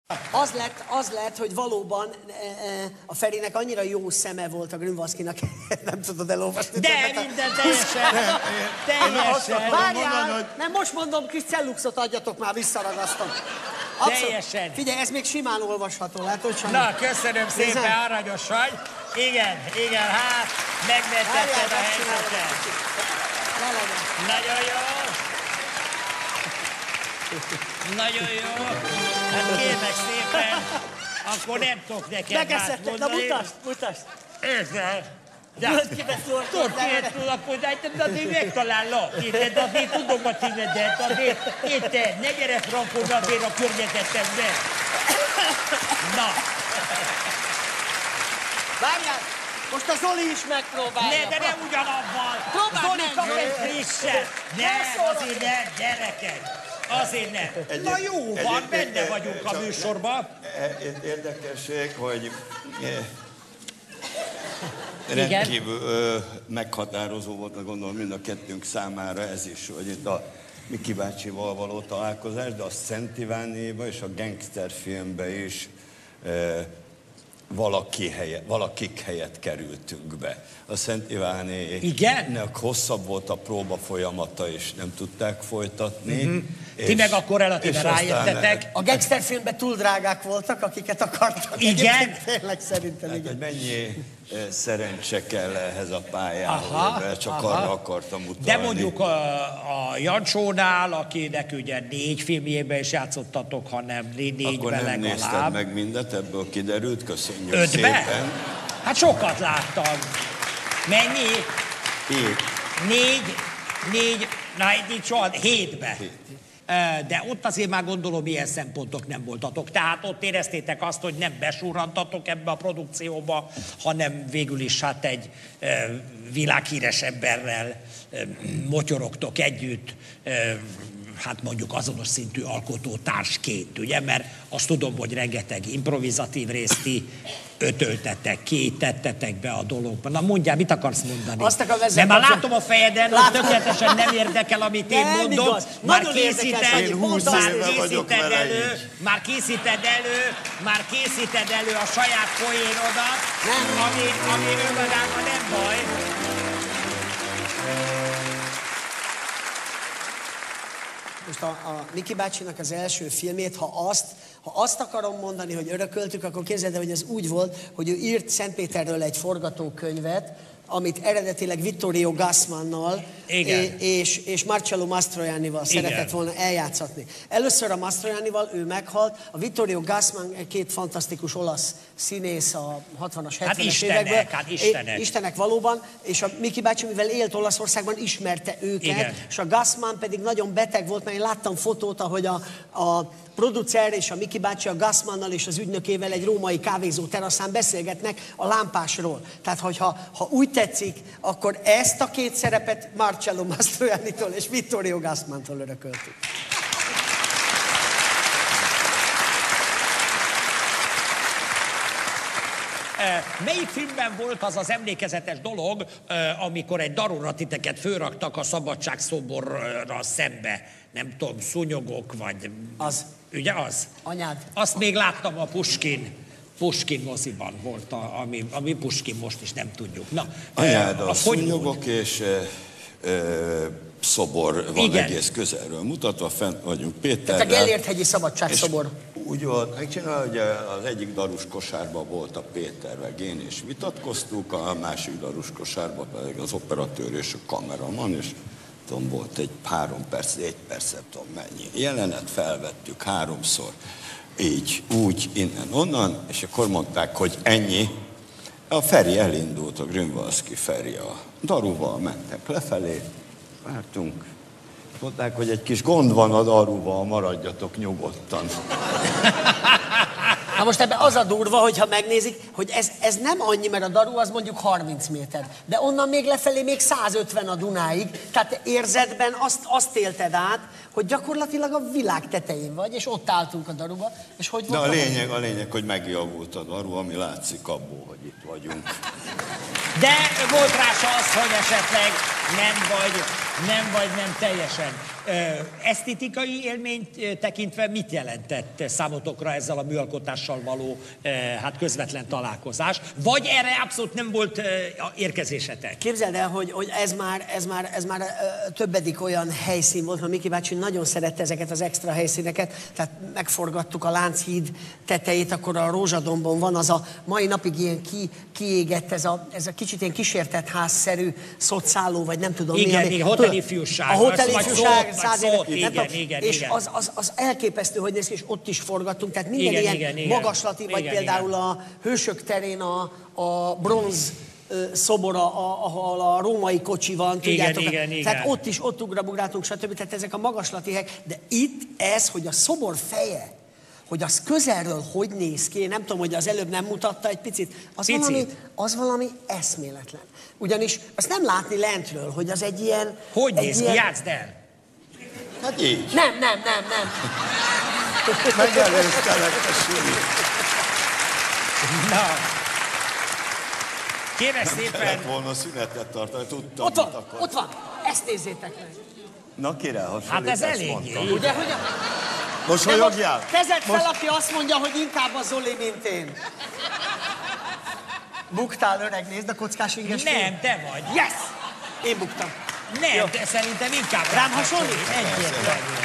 Az lett, hogy valóban a Ferinek annyira jó szeme volt a Grünwalskinak, nem tudod elolvasni. De minden teljesen. Várjál, nem most mondom, kis celluxot adjatok már, visszaragasztom. Teljesen. Figyelj, ez még simán olvasható, látod? Na, köszönöm szépen, aranyos vagy. Igen, hát megmentetted a helyzetet. Nagyon jó. Nagyon jó. Hát kérlek szépen, akkor nem tudok neked más mondani. Na mutasd. Ezzel. De azért megtalálok. De azért tudom a címedet. Azért te, ne gyere frankon azért a környezetembe. Na. Várjál, most a Zoli is megpróbálja. De nem ugyanabban. Zoli kap egy frisset. Nem, azért nem, gyerekek. Azért nem. Na jó van, benne vagyunk a műsorban. Érdekesség, hogy rendkívül meghatározó volt, gondolom mind a kettőnk számára ez is, hogy itt a Miki bácsival való találkozás, de a Szent Ivánéba és a gangsterfilmbe is valakik helyett kerültünk be. A Szent Ivánének hosszabb volt a próba folyamata, és nem tudták folytatni. Ti meg akkor relatíve rájöttetek. A gangsterfilmben túl drágák voltak, akiket akartak. Igen? Tényleg szerintem hát, igen. hogy mennyi szerencse kell ehhez a pályához, csak arra akartam utalni. De mondjuk a Jancsónál, akinek ugye 4 filmjében is játszottatok, hanem 4-ben akkor nem legalább. nézted meg mindet, ebből kiderült, köszönjük 5-ben? szépen. Hát sokat láttam. Mennyi? 7-ben. De ott azért már gondolom, ilyen szempontok nem voltatok. Tehát ott éreztétek azt, hogy nem besurrantatok ebbe a produkcióba, hanem végül is hát egy világhíres emberrel motyorogtok együtt, hát mondjuk azonos szintű alkotótársként, ugye? Mert azt tudom, hogy rengeteg improvizatív részt ti ötöltetek ki, tettetek be a dologba. Na mondjál, mit akarsz mondani? Nem, már látom a fejeden, hogy tökéletesen nem érdekel, amit én mondom. Már készíted elő a saját poénodat, ami önmagában nem baj. Most a Miki bácsinak az első filmét, ha azt akarom mondani, hogy örököltük, akkor képzeld el, hogy ez úgy volt, hogy ő írt Szentpéterről egy forgatókönyvet, amit eredetileg Vittorio Gassmannal és Marcello Mastroiannival szeretett volna eljátszatni. Először a Mastroiannival ő meghalt, a Vittorio Gassman egy 2 fantasztikus olasz színész a 60-as, 70-es évekből. Istenek valóban, és a Miki bácsi, mivel élt Olaszországban, ismerte őket, igen. És a Gassman pedig nagyon beteg volt, mert én láttam fotót, ahogy a producer és a Miki bácsi a Gassmannal és az ügynökével egy római kávézó teraszán beszélgetnek a lámpásról. Tehát, ha úgy tetszik, akkor ezt a 2 szerepet Marcello Mastroiannitól és Vittorio Gassmantól örököltük. Melyik filmben volt az az emlékezetes dolog, amikor egy darúra titeket fölraktak a Szabadságszoborra szembe? Nem tudom, szúnyogok vagy... Az. Ugye az? Anyád. Azt még láttam a Puskin moziban volt, ami Puskin most is nem tudjuk. Na, anyád, a szúnyogok és szobor van, igen. Egész közelről mutatva, fent vagyunk Péterrel. Tehát a Gellért-hegyi Szabadságszobor. Úgy volt megcsinálva, hogy az egyik darus kosárban volt a Péter, meg én is vitatkoztuk, a másik darus kosárban pedig az operatőr és a kameraman, és tudom, volt egy 3 perc, 1 perc, nem tudom mennyi jelenet, felvettük 3-szor, így, úgy, innen, onnan, és akkor mondták, hogy ennyi. A Feri elindult, a Grünwalski Feri, a daruval mentek lefelé, vártunk, mondták, hogy egy kis gond van a daruval, maradjatok nyugodtan. Na most ebben az a durva, hogyha megnézik, hogy ez nem annyi, mert a daru az mondjuk 30 méter, de onnan még lefelé még 150 a Dunáig, tehát érzetben azt élted át, hogy gyakorlatilag a világ tetején vagy, és ott álltunk a daruba, és hogy volt? De a lényeg, hogy megjavult a daru, ami látszik abból, hogy itt vagyunk. De volt rá az, hogy esetleg nem teljesen. Esztétikai élményt tekintve mit jelentett számotokra ezzel a műalkotással való hát közvetlen találkozás? Vagy erre abszolút nem volt érkezésetek? Képzeld el, hogy ez már többedik olyan helyszín volt, mert Miki bácsi nagyon szerette ezeket az extra helyszíneket, tehát megforgattuk a Lánchíd tetejét, akkor a Rózsadombon van az a mai napig ilyen kiégett, ez a kicsit ilyen kísértett házszerű szociáló, vagy nem tudom igen, mi. Igen, hotelifjúság. A hotelifjúság, igen, és az elképesztő, hogy néz ki, és ott is forgattunk, tehát minden ilyen magaslati, vagy például a Hősök terén a bronz szobora, ahol a római kocsi van, tudjátok? Igen. Tehát ott ugrabugráltunk, stb. Tehát ezek a magaslati helyek, de itt ez, hogy a szobor feje, hogy az közelről hogy néz ki, nem tudom, hogy az előbb nem mutatta egy picit, az valami eszméletlen. Ugyanis azt nem látni lentről, hogy az egy ilyen... Hogy néz ki? Játszd el! Hát így. Nem. Megelőztelek a Suli. Na. Kérlek Nem szépen... kellett volna szünetet tartani, tudtam, Ott van, ezt nézzétek meg. Na kire hasonlít? Hát ez eléggé. Ugye, hogy most hogyogjál? Kezed fel, aki azt mondja, hogy inkább a Zoli, mint én. Buktál, öreg, nézd a kockás inges film. Nem, te vagy. Yes! Én buktam. Nem, de szerintem inkább rám hasonlít? Egyértelműen.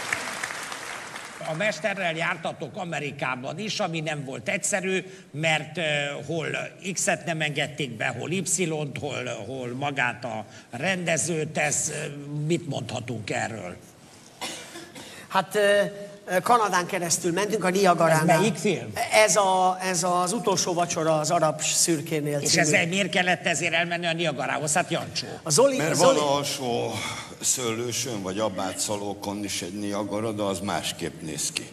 A mesterrel jártatok Amerikában is, ami nem volt egyszerű, mert hol X-et nem engedték be, hol Y-t, hol magát a rendezőt, mit mondhatunk erről? Hát Kanadán keresztül mentünk, a Niagaránál. Ez melyik film? Ez az utolsó vacsora az arab szürkénél. És ezzel miért kellett ezért elmenni a Niagarához? Hát Jancsó. Mert van alsó Szőlősön, vagy Abátszalókon is egy Niagara, de az másképp néz ki.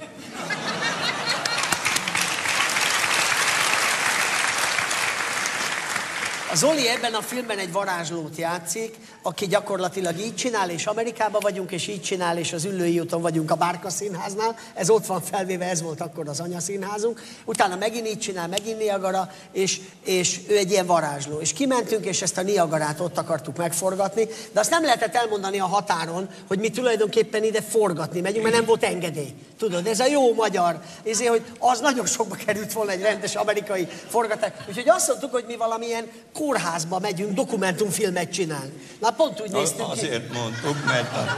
A Zoli ebben a filmben egy varázslót játszik, aki gyakorlatilag így csinál, és Amerikában vagyunk, és így csinál, és az Üllői úton vagyunk a Bárka Színháznál. Ez ott van felvéve, ez volt akkor az anyaszínházunk. Utána megint így csinál, megint Niagara, és ő egy ilyen varázsló. És kimentünk, és ezt a Niagarát ott akartuk megforgatni, de azt nem lehetett elmondani a határon, hogy mi tulajdonképpen ide forgatni megyünk, mert nem volt engedély. Tudod, ez a jó magyar, ezért, hogy az nagyon sokba került volna egy rendes amerikai forgatás. Úgyhogy azt mondtuk, hogy mi valamilyen kórházba megyünk dokumentumfilmet csinálni. Na pont úgy néztünk ki. Azért mondtuk, mert a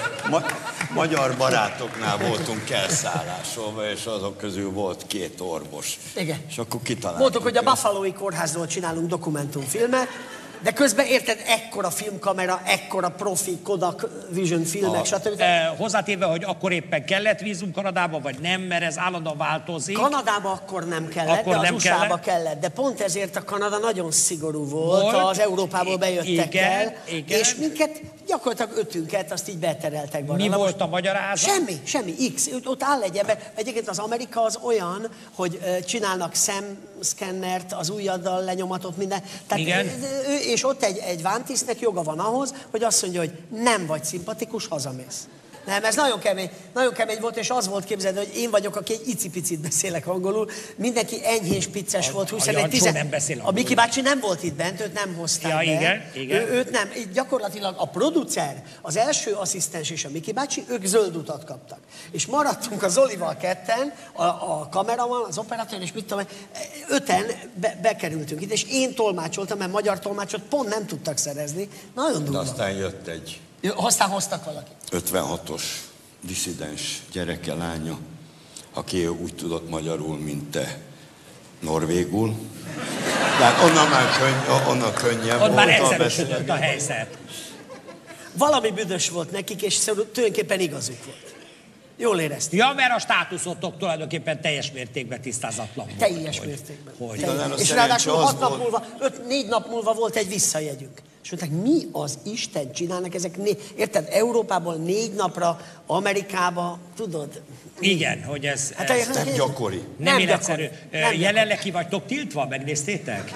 magyar barátoknál voltunk elszállásolva, és azok közül volt 2 orvos. Igen. És akkor kitaláltuk. Mondtuk, hogy a Buffalo-i kórházról csinálunk dokumentumfilmet, de közben érted, ekkora filmkamera, ekkora profi Kodak Vision filmek, stb. Hozzátéve, hogy akkor éppen kellett vízum Kanadába, vagy nem, mert ez állandóan változik. Kanadába akkor nem kellett, akkor de az USA-ba kellett. De pont ezért a Kanada nagyon szigorú volt az Európából bejöttekkel, és minket gyakorlatilag 5-ünket azt így betereltek volna. Mi volt a magyarázat? Semmi, X. Ott áll egy ember. Egyébként az Amerika az olyan, hogy csinálnak szemszkennert, az ujjaddal lenyomatot, minden. Tehát igen. És ott egy vántisztnek joga van ahhoz, hogy azt mondja, hogy nem vagy szimpatikus, hazamész. Nem, ez nagyon kemény volt, és az volt, képzeld, hogy én vagyok, aki egy icipicit beszélek angolul, mindenki enyhén spicces volt, 21 nem beszél A Miki bácsi nem volt itt bent, őt nem hozták be. Igen. Őt nem, itt gyakorlatilag a producer, az első asszisztens és a Miki bácsi, ők zöld utat kaptak. És maradtunk a Zolival ketten, a kameraman, az operatőr, és mit tudom, 5-en bekerültünk itt, és én tolmácsoltam, mert magyar tolmácsot pont nem tudtak szerezni. Nagyon durva. De aztán jött egy... Aztán hoztak valakit. 56-os disszidens gyereke, lánya, aki úgy tudott magyarul, mint te, norvégul. Tehát onnan könnyebb volt. Ott már egyszerűsödött a helyzet. Valami büdös volt nekik, és tulajdonképpen igazuk volt. Jól érezték. Ja, mert a státuszotok tulajdonképpen teljes mértékben tisztázatlan volt. Teljes mértékben. És ráadásul 4 nap múlva volt egy visszajegyünk. És mondták, mi az Isten csinálnak ezek? Érted, Európából 4 napra, Amerikába, tudod? Igen, hogy ez... Hát ez nem gyakori. Nem egyszerű. Jelenleg ki vagytok tiltva, megnéztétek?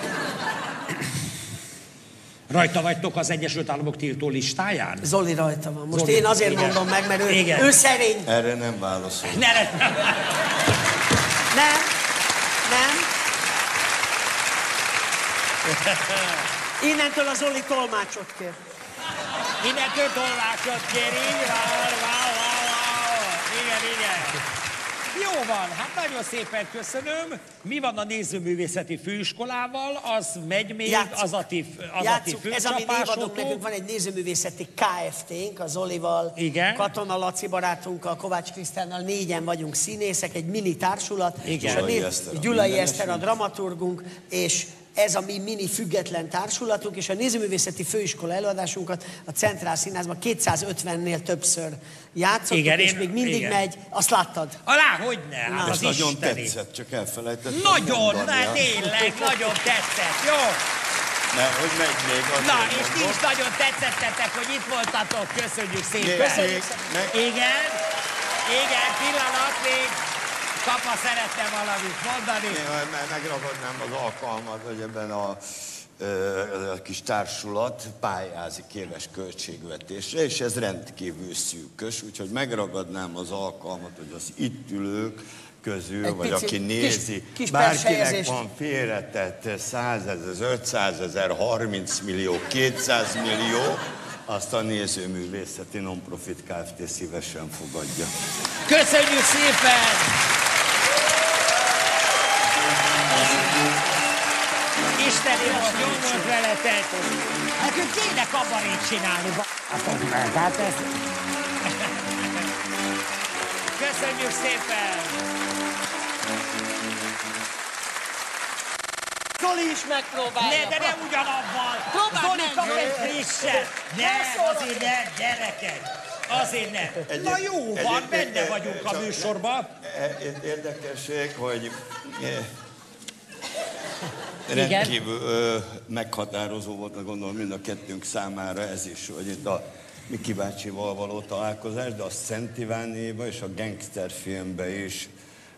Rajta vagytok az Egyesült Államok tiltó listáján? Zoli rajta van. Most Zoli, én azért mondom meg, mert ő szerény. Erre nem válaszol. Nem. Innentől az Zoli tolmácsot kér. Innentől tolmácsot kér, így van. Igen. Jó van, hát nagyon szépen köszönöm. Mi van a nézőművészeti főiskolával? Az megy még, az a ti Ez a mi névadónk, főcsapásotok. nekünk van egy nézőművészeti KFT-nk, a Zolival, Igen. Katona Laci barátunkkal, Kovács Krisztánnal, 4-en vagyunk színészek, egy mini társulat. Igen. És Gyulai Eszter a dramaturgunk, és ez a mi mini független társulatunk, és a nézőművészeti főiskola előadásunkat a Centrál Színházban 250-nél többször játszottuk, Igen, és még mindig megy. Azt láttad? Hogyne, hát az Nagyon isteni. tetszett, csak elfelejtettem. Nagyon, mondani, tényleg, nagyon tetszett, jó? Mert hogy megy még az. Na, és ti is nagyon tetszettetek, hogy itt voltatok, köszönjük szépen. Köszönjük szépen. Igen, pillanat még. Kapa szeretne valamit mondani. Én megragadnám az alkalmat, hogy ebben a kis társulat pályázik éves költségvetésre, és ez rendkívül szűkös, úgyhogy megragadnám az alkalmat, hogy az itt ülők közül, vagy aki nézi, bárkinek van félretett 100 000, 500 000, 30 millió, 200 millió, azt a Nézőművészeti Nonprofit Kft. Szívesen fogadja. Köszönjük szépen! Isten jó volt veletek! Nekünk kéne kabarét csinálni. Hát ez... Köszönjük szépen! Zoli is megpróbálja. De nem ugyanabban! Zoli kap egy frisset! Nem, azért nem, gyerekek! Azért nem. Na jó van, benne vagyunk a műsorban. Érdekesség, hogy rendkívül meghatározó volt, gondolom mind a kettőnk számára ez is, hogy itt a Miki bácsival való találkozás, de a Szent Ivánéba és a gangster filmbe is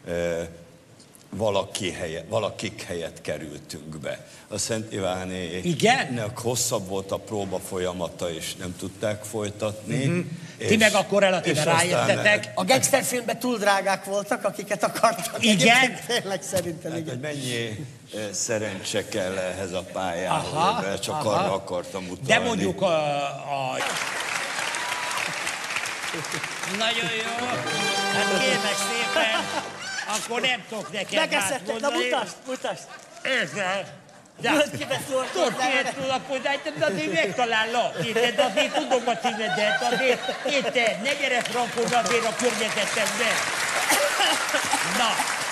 valakik helyett kerültünk be. A Szent Ivánének hosszabb volt a próba folyamata, és nem tudták folytatni. Ti meg akkor relatíve rájöttetek. A gangster filmben túl drágák voltak, akiket akartak. Igen? Tényleg szerintem, hát, igen. hogy mennyi szerencse kell ehhez a pályához, csak arra akartam utalni. De mondjuk Nagyon jó. Hát kérlek szépen, akkor nem tudok neked Megeszettek, na mutasd! Ezzel. Tudod, de azért megtalálok. De azért tudom a címedet, azért ne gyere frankon azért a környezetembe. Na.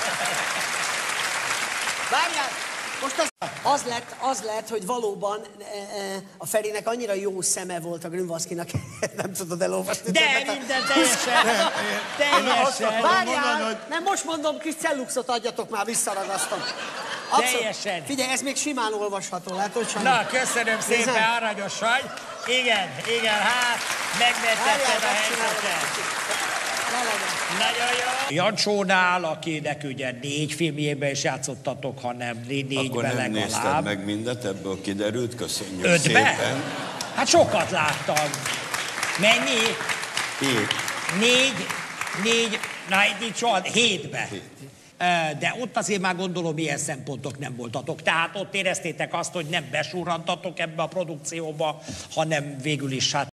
Várjál! Most az lett, hogy valóban a Ferinek annyira jó szeme volt a Grünwalskinak, nem tudod elolvasni. De minden teljesen. Várjál! Nem, most mondom, kis celluxot adjatok már, visszaragasztom. Teljesen. Figyelj, ez még simán olvasható, látod? Na, köszönöm szépen, aranyos vagy. Igen, hát megmentetted a helyzetet. Nagyon jó. Jancsónál, akinek ugye 4 filmjében is játszottatok, hanem 4-ben legalább. Akkor nem nézted meg mindet, ebből kiderült, köszönjük 5-ben? szépen. Hát sokat láttam. Mennyi? 4, na nincs olyan, 7-ben. De ott azért már gondolom ilyen szempontok nem voltatok. Tehát ott éreztétek azt, hogy nem besurrantatok ebbe a produkcióba, hanem végül is hát